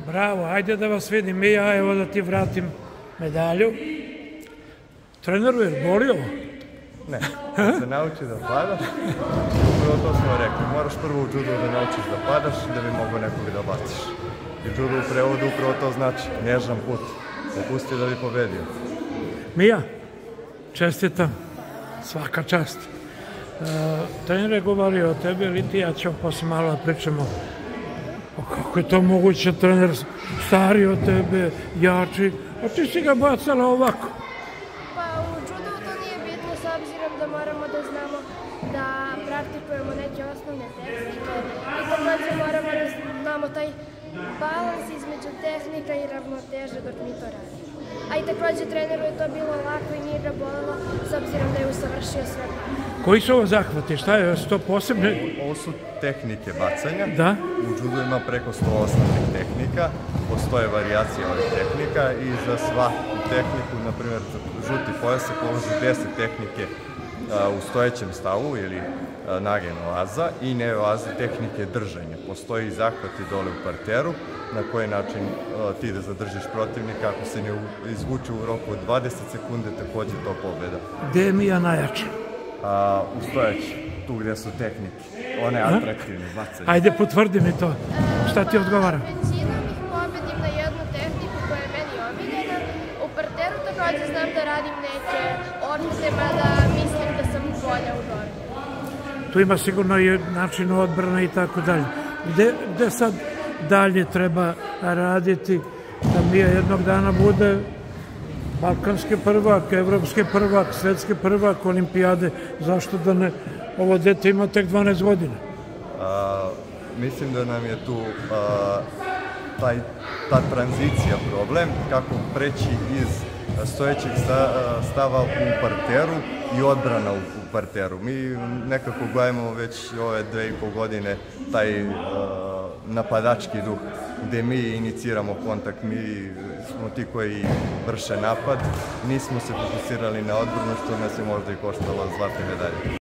Bravo, ajde da vas vidim i ja, evo da ti vratim medalju. Treneru, je boli ovo? Ne, da se nauči da padaš, upravo to smo rekli, moraš prvo u judu da naučiš da padaš da bi mogo nekog da baciš. I judo u prevodu upravo to znači, nježan put, opusti da bi pobedio. Mija, čestitam, svaka čast. Trener je govorio o tebi, ali ti ja ćemo posle malo da pričamo kako je to moguće, trener stariji od tebe, jači, a ti si ga bacala ovako. Pa u judu to nije bitno s obzirom da moramo da znamo da praktikujemo neke osnovne tehnike i takođe moramo da znamo taj balans između tehnika i ravnoteže dok mi to radimo. A i takođe treneru je to bilo lako i nije ga bolelo s obzirom da je usavršio sve. Koji su ovo zahvati? Šta je, su to posebne? Ovo su tehnike bacanja. Da? U judu ima preko 100 osnovnih tehnika, postoje varijacije ovih tehnika i za svaku tehniku, na primjer za žuti pojas se položi 10 tehnike u stojećem stavu ili nagen oaza i ne oaza tehnike držanja. Postoji zahvati dole u parteru na koji način ti da zadržiš protivnika, ako se ne izvuče u roku od 20 sekunde, takođe to pobjeda. Gde je Mija najjača? U stojeći, tu gde su tehnike, one atraktivne bacanje. Ajde, potvrdi mi to. Šta ti odgovara? Većinom ih pobedim na jednu tehniku koja je meni omiljena. U parteru takođe znam da radim neke orte, mada mislim da sam bolja u borbi. Tu ima sigurno i način odbrane i tako dalje. Gde sad dalje treba raditi da Mija jednog dana bude balkanski prvak, evropski prvak, svetski prvak, olimpijade? Zašto da ne? Ovo dete ima tek 12 godina. Mislim da nam je tu ta tranzicija problem, kako preći iz stojećeg stava u parteru i odbrana u parteru. Mi nekako gledamo već ove 2,5 godine taj napadački duh, gde mi iniciramo kontakt, mi smo ti koji vrše napad, nismo se fokusirali na odbranu, što nas je možda i koštalo zlatne medalje.